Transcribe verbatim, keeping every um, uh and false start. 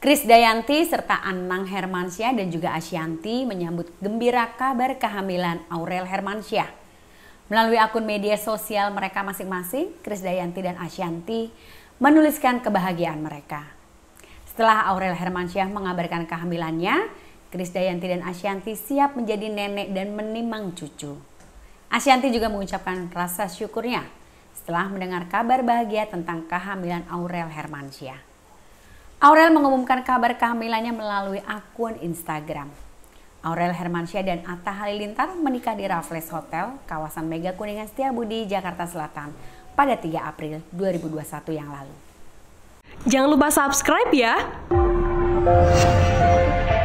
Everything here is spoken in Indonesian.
Krisdayanti serta Anang Hermansyah dan juga Asyanti menyambut gembira kabar kehamilan Aurel Hermansyah. Melalui akun media sosial mereka masing-masing, Krisdayanti dan Asyanti menuliskan kebahagiaan mereka. Setelah Aurel Hermansyah mengabarkan kehamilannya, Krisdayanti dan Asyanti siap menjadi nenek dan menimang cucu. Asyanti juga mengucapkan rasa syukurnya setelah mendengar kabar bahagia tentang kehamilan Aurel Hermansyah. Aurel mengumumkan kabar kehamilannya melalui akun Instagram. Aurel Hermansyah dan Atta Halilintar menikah di Raffles Hotel, kawasan Mega Kuningan Setiabudi, Jakarta Selatan pada tiga April dua ribu dua puluh satu yang lalu. Jangan lupa subscribe ya!